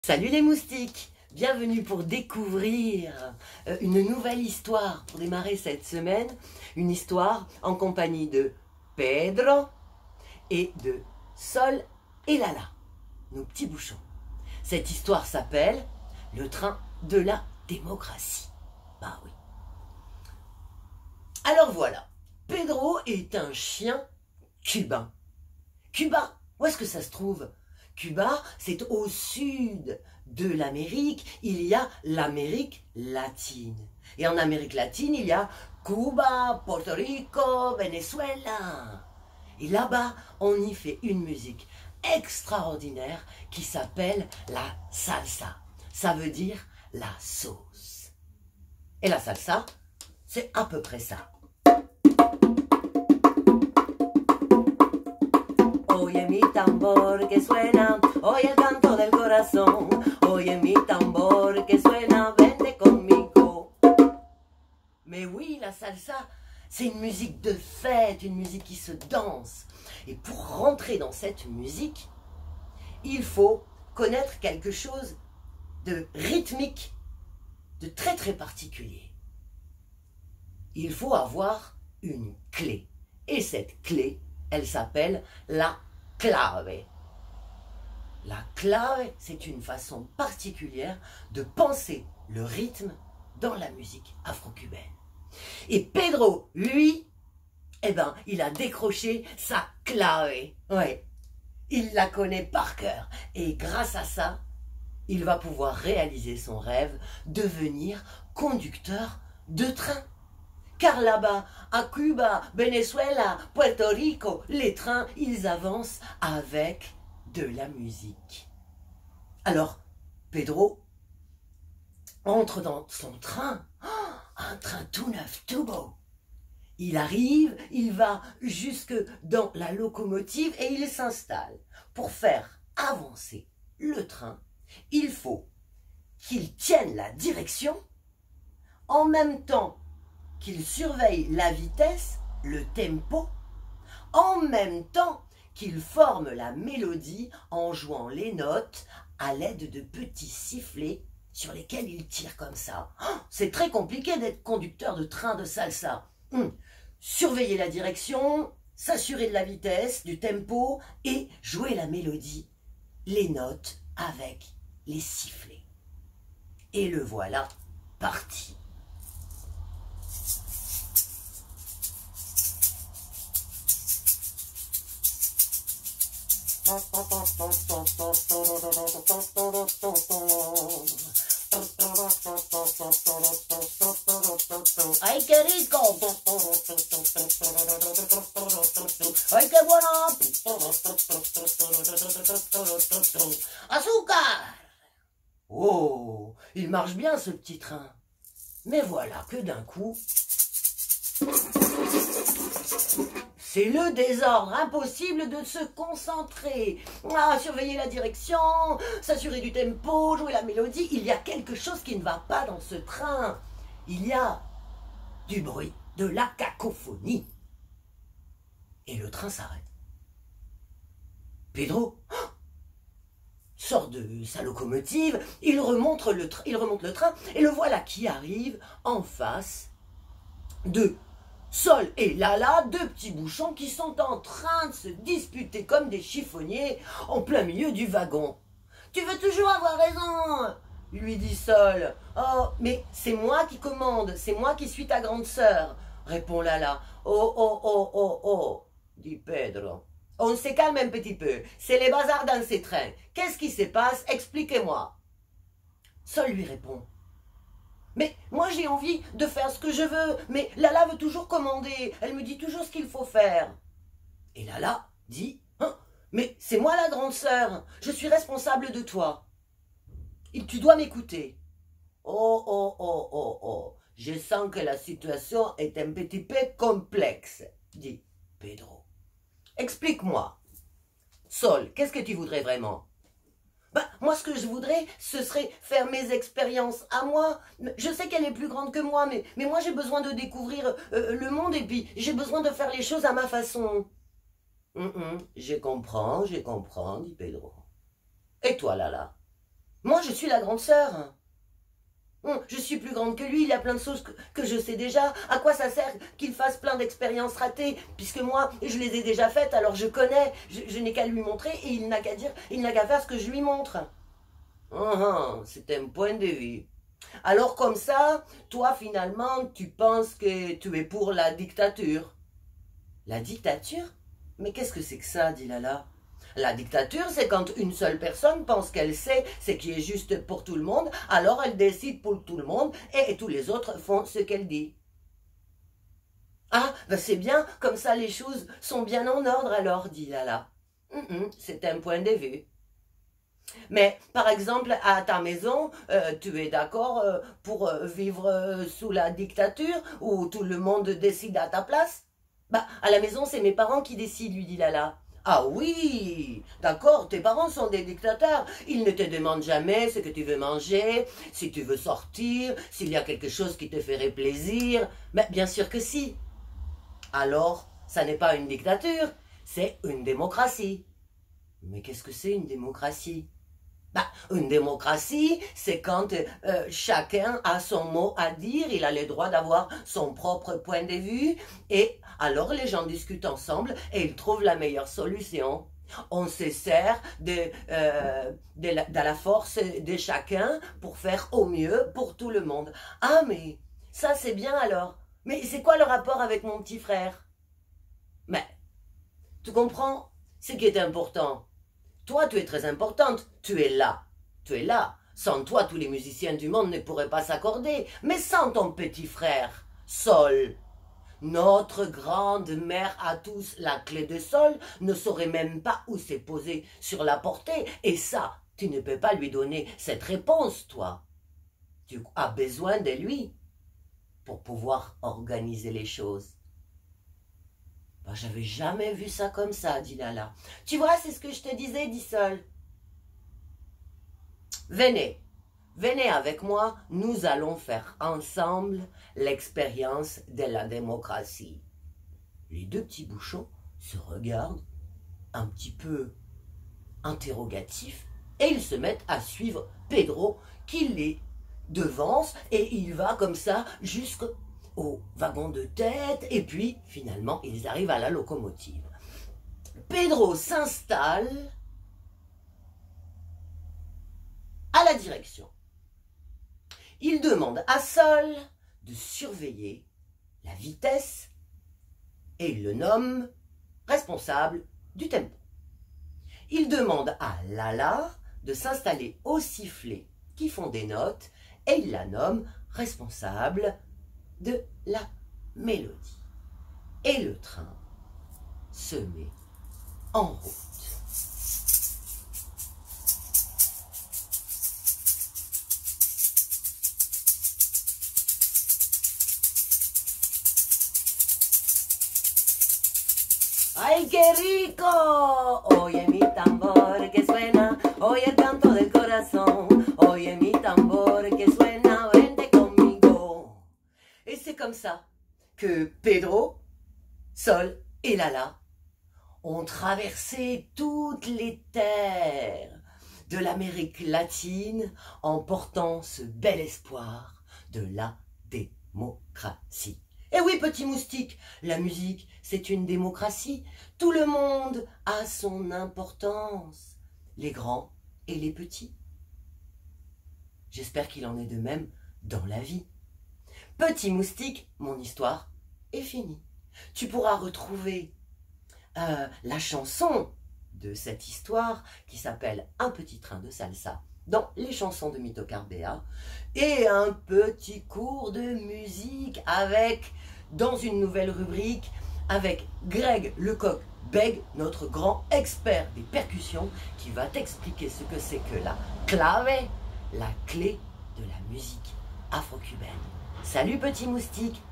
Salut les moustiques, bienvenue pour découvrir une nouvelle histoire pour démarrer cette semaine. Une histoire en compagnie de Pedro et de Sol et Lala, nos petits bouchons. Cette histoire s'appelle Le train de la démocratie. Bah oui. Alors voilà, Pedro est un chien cubain. Cuba, où est-ce que ça se trouve ? Cuba, c'est au sud de l'Amérique, il y a l'Amérique latine. Et en Amérique latine, il y a Cuba, Porto Rico, Venezuela. Et là-bas, on y fait une musique extraordinaire qui s'appelle la salsa. Ça veut dire la sauce. Et la salsa, c'est à peu près ça. Oye mi tambor que suena, oye el canto del corazón. Oye mi tambor que suena, vente conmigo. Mais oui, la salsa, c'est une musique de fête, une musique qui se danse. Et pour rentrer dans cette musique, il faut connaître quelque chose de rythmique, de très très particulier. Il faut avoir une clé. Et cette clé, elle s'appelle la clave. La clave, c'est une façon particulière de penser le rythme dans la musique afro-cubaine. Et Pedro, lui, il a décroché sa clave. Ouais, il la connaît par cœur. Et grâce à ça, il va pouvoir réaliser son rêve, devenir conducteur de train. Car là-bas, à Cuba, Venezuela, Puerto Rico, les trains, ils avancent avec de la musique. Alors, Pedro entre dans son train, un train tout neuf, tout beau. Il arrive, il va jusque dans la locomotive et il s'installe. Pour faire avancer le train, il faut qu'il tienne la direction en même temps qu'il surveille la vitesse, le tempo, en même temps qu'il forme la mélodie en jouant les notes à l'aide de petits sifflets sur lesquels il tire comme ça. C'est très compliqué d'être conducteur de train de salsa. Surveiller la direction, s'assurer de la vitesse, du tempo et jouer la mélodie, les notes avec les sifflets. Et le voilà parti. ¡Ay, qué rico! ¡Ay, qué bueno! ¡Azúcar! Oh, il marche bien ce petit train. Mais voilà que d'un coup, c'est le désordre, impossible de se concentrer. Surveiller la direction, s'assurer du tempo, jouer la mélodie. Il y a quelque chose qui ne va pas dans ce train. Il y a du bruit, de la cacophonie. Et le train s'arrête. Pedro sort de sa locomotive, il remonte le train et le voilà qui arrive en face de Sol et Lala, deux petits bouchons qui sont en train de se disputer comme des chiffonniers en plein milieu du wagon. « Tu veux toujours avoir raison !» lui dit Sol. « Oh, mais c'est moi qui commande, c'est moi qui suis ta grande sœur !» répond Lala. « Oh, oh, oh, oh, oh !» dit Pedro. « On se calme un petit peu, c'est les bazars dans ces trains. Qu'est-ce qui se passe? Expliquez-moi. » Sol lui répond. Mais moi j'ai envie de faire ce que je veux, mais Lala veut toujours commander, elle me dit toujours ce qu'il faut faire. Et Lala dit, mais c'est moi la grande sœur, je suis responsable de toi. Et tu dois m'écouter. Oh, oh, oh, oh, oh, je sens que la situation est un petit peu complexe, dit Pedro. Explique-moi. Sol, qu'est-ce que tu voudrais vraiment? Moi, ce que je voudrais, ce serait faire mes expériences à moi. Je sais qu'elle est plus grande que moi, mais moi, j'ai besoin de découvrir le monde et puis j'ai besoin de faire les choses à ma façon. Je comprends, dit Pedro. Et toi, Lala? Moi, je suis la grande sœur. Je suis plus grande que lui, il y a plein de choses que je sais déjà. À quoi ça sert qu'il fasse plein d'expériences ratées, puisque moi, je les ai déjà faites, alors je connais, je n'ai qu'à lui montrer, et il n'a qu'à dire, il n'a qu'à faire ce que je lui montre. C'est un point de vue. Alors comme ça, toi finalement, tu penses que tu es pour la dictature. La dictature? Mais qu'est-ce que c'est que ça, dit Lala? La dictature, c'est quand une seule personne pense qu'elle sait ce qui est juste pour tout le monde, alors elle décide pour tout le monde et tous les autres font ce qu'elle dit. Ah, ben c'est bien, comme ça les choses sont bien en ordre alors, dit Lala. C'est un point de vue. Mais, par exemple, à ta maison, tu es d'accord pour vivre sous la dictature où tout le monde décide à ta place? Bah, à la maison, c'est mes parents qui décident, lui dit Lala. Ah oui, d'accord, tes parents sont des dictateurs. Ils ne te demandent jamais ce que tu veux manger, si tu veux sortir, s'il y a quelque chose qui te ferait plaisir. Mais bien sûr que si. Alors, ça n'est pas une dictature, c'est une démocratie. Mais qu'est-ce que c'est une démocratie? Bah, une démocratie, c'est quand chacun a son mot à dire, il a le droit d'avoir son propre point de vue, et alors les gens discutent ensemble et ils trouvent la meilleure solution. On se sert de la force de chacun pour faire au mieux pour tout le monde. Ah mais ça c'est bien alors. Mais c'est quoi le rapport avec mon petit frère? Mais, tu comprends? Ce qui est important. Toi, tu es très importante, tu es là. Tu es là. Sans toi, tous les musiciens du monde ne pourraient pas s'accorder. Mais sans ton petit frère, Sol, notre grande mère à tous, la clé de Sol, ne saurait même pas où s'est posée sur la portée. Et ça, tu ne peux pas lui donner cette réponse, toi. Tu as besoin de lui pour pouvoir organiser les choses. Ben, j'avais jamais vu ça comme ça, dit Lala. Tu vois, c'est ce que je te disais, dit Sol. Venez, venez avec moi, nous allons faire ensemble l'expérience de la démocratie. Les deux petits bouchons se regardent un petit peu interrogatifs et ils se mettent à suivre Pedro qui les devance et il va comme ça jusqu'au wagon de tête et puis finalement ils arrivent à la locomotive. Pedro s'installe à la direction. Il demande à Sol de surveiller la vitesse et il le nomme responsable du tempo. Il demande à Lala de s'installer au sifflet qui font des notes et il la nomme responsable de la mélodie. Et le train se met en route. ¡Ay, qué rico! Oye mi tambor que suena, oye el canto del corazón, oye mi tambor que suena, vente conmigo. Et c'est comme ça que Pedro, Sol et Lala ont traversé toutes les terres de l'Amérique latine en portant ce bel espoir de la démocratie. Eh oui, petit moustique, la musique, c'est une démocratie. Tout le monde a son importance, les grands et les petits. J'espère qu'il en est de même dans la vie. Petit moustique, mon histoire est finie. Tu pourras retrouver la chanson de cette histoire qui s'appelle Un petit train de salsa dans les chansons de Mitocarbea et un petit cours de musique avec, dans une nouvelle rubrique, avec Greg Lecoq-Beg, notre grand expert des percussions, qui va t'expliquer ce que c'est que la clave, la clé de la musique afro-cubaine. Salut petit moustique!